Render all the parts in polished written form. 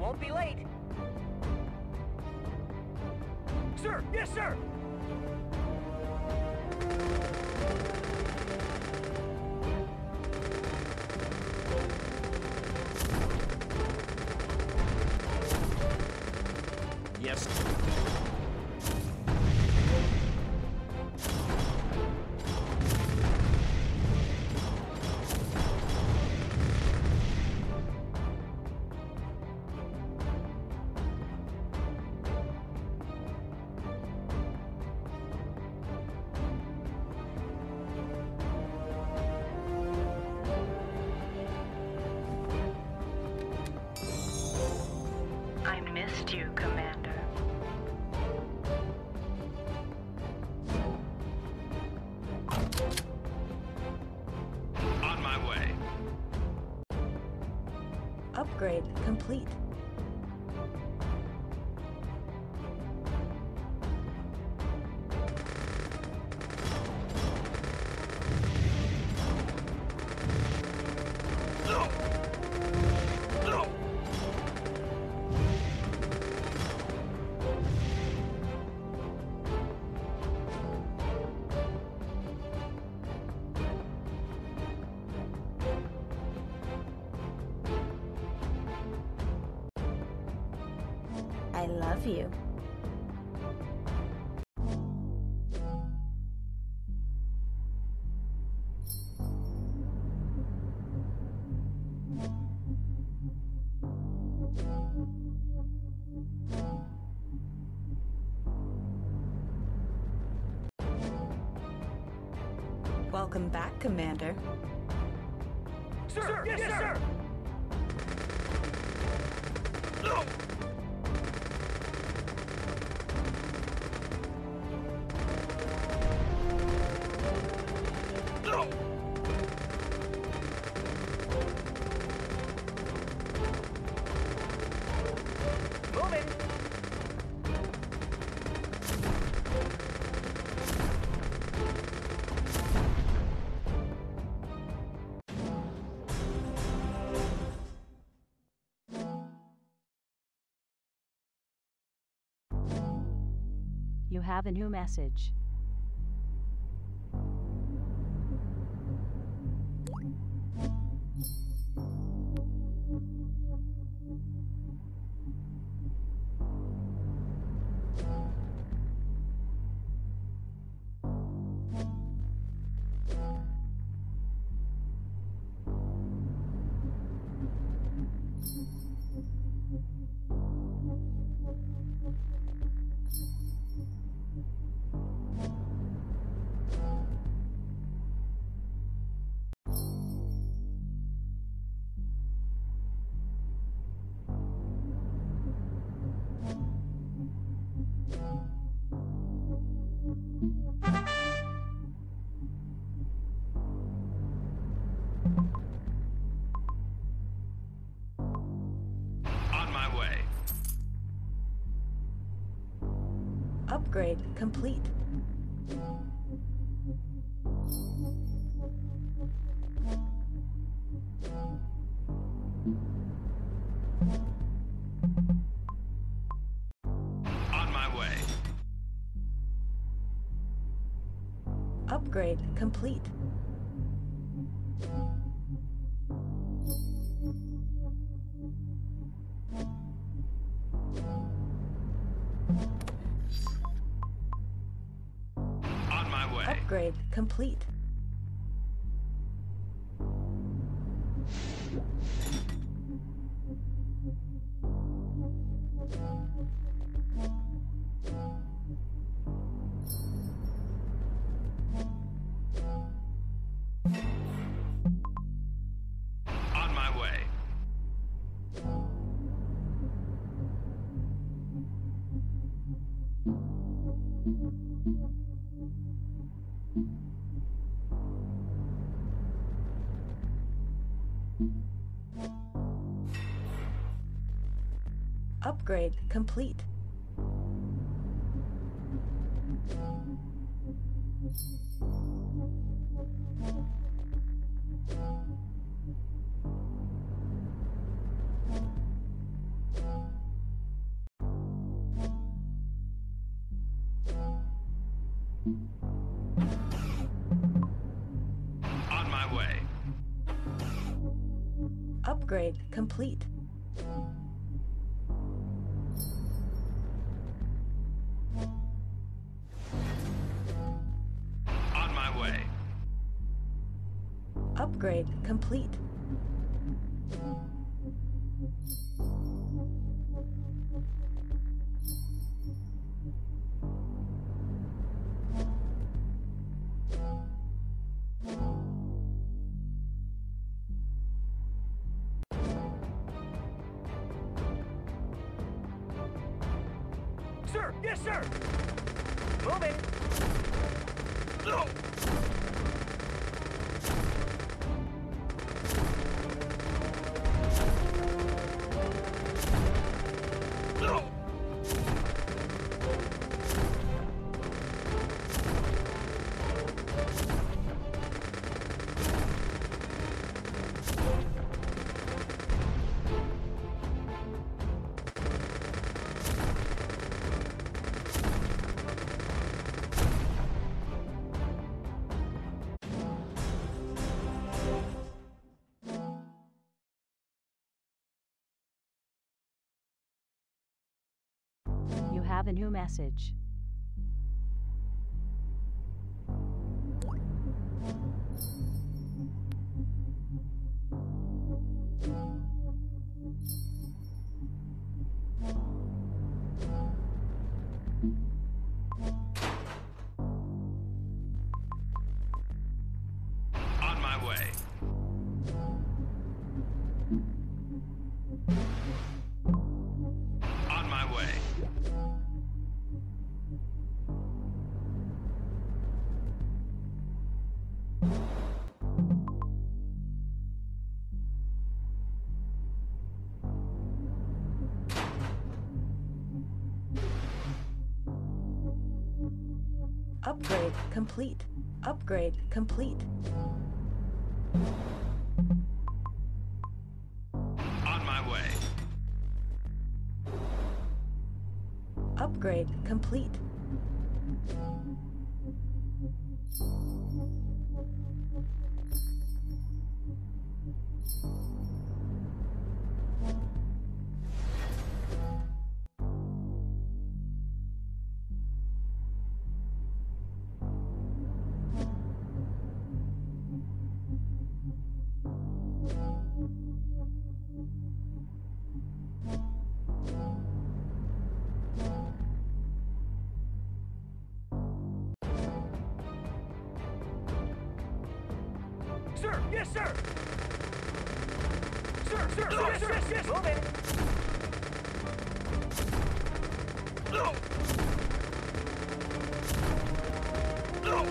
Won't be late. Sir! Yes, sir! Yes. I missed you, Commander. On my way. Upgrade complete. I love you. Welcome back, Commander. Sir! Yes, sir! Moving! You have a new message. On my way. Upgrade complete. On my way. Upgrade complete. On my way. Upgrade complete. On my way. Upgrade complete. On my way. Upgrade complete. On my way. Upgrade complete. Sir, yes, sir. Moving. No. No. You have a new message. On my way. On my way. Upgrade complete. Upgrade complete. On my way. Upgrade complete. Sir, yes, sir. Sir, sir, yes, yes, yes. Moving. No. No.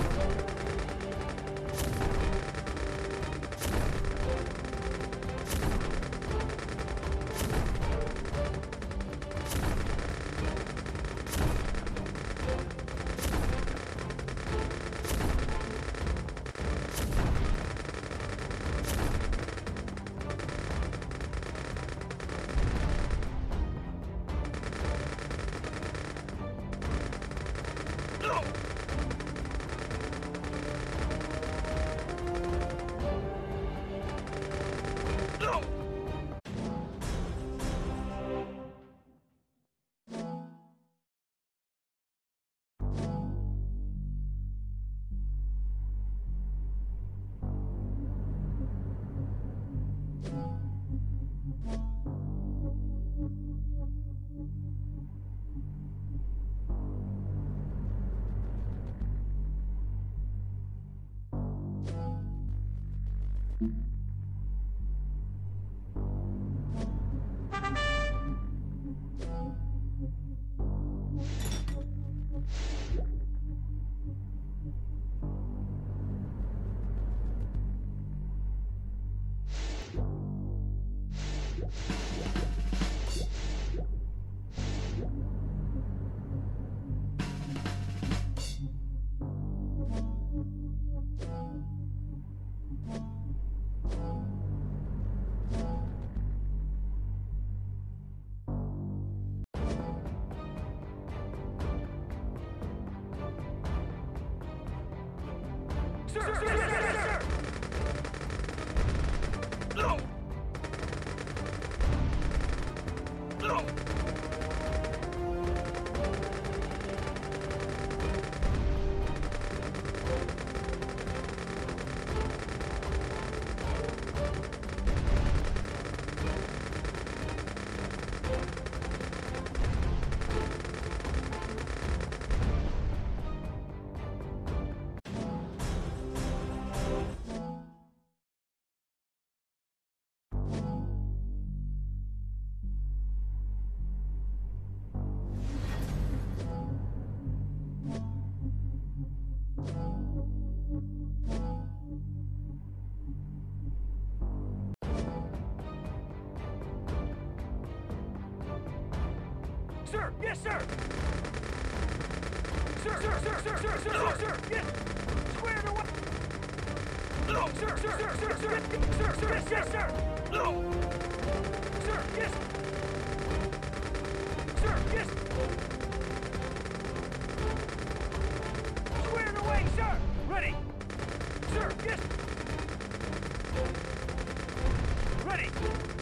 No. No. Sir, sir, sir, sir, sir. No. No. Sir, yes, sir. Sir, sir, sir, sir, sir, sir, sir, sir, yes. Square away. No, sir, sir, sir, sir, sir, sir, sir, yes, yes, sir. No. Sir, yes. Sir, yes. Square away, sir. Ready. Sir, yes. Ready.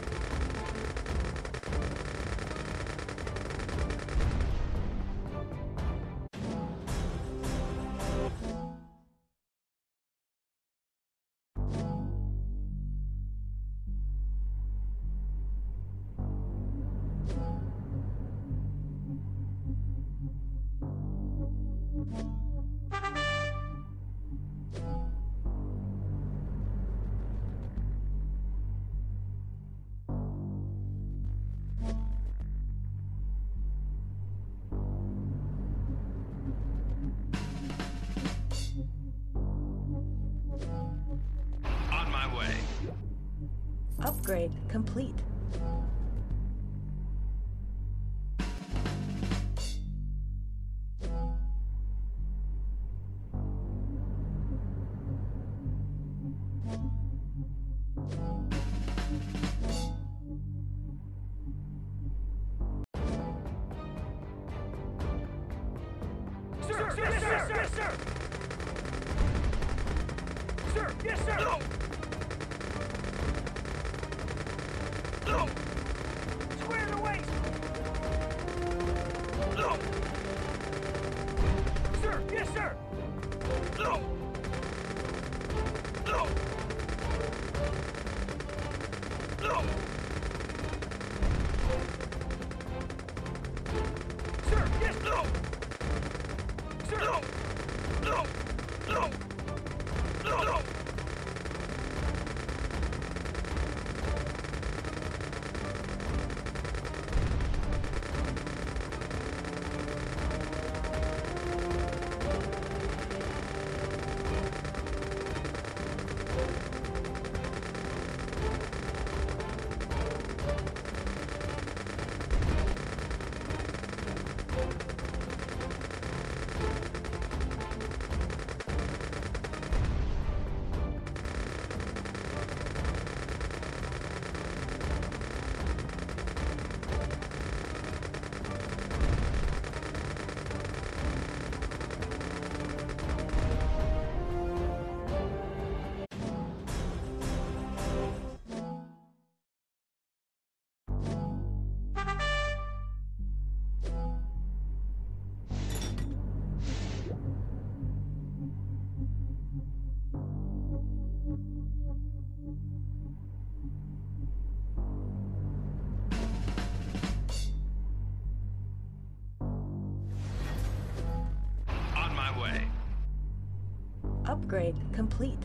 On my way. Upgrade complete. Sir, yes, sir, yes, sir. Sir, yes, sir. No. No. Square away. No. Sir, yes, sir. No. No. No. Sir, yes, no. Sir, no. No. No. No. No. On my way. Upgrade complete.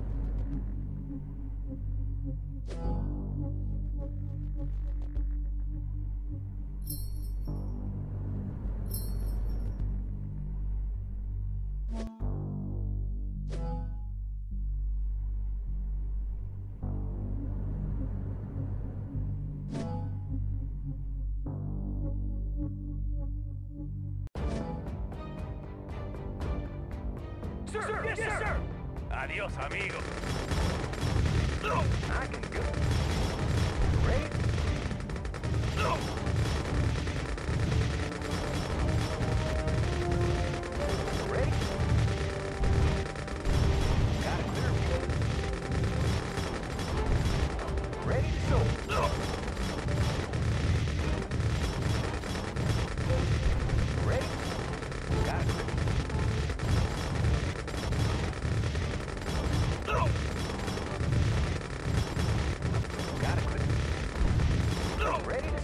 Sir, yes, sir. Adios, amigo. No. I can go. Ready? No. Ready?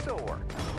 This'll work.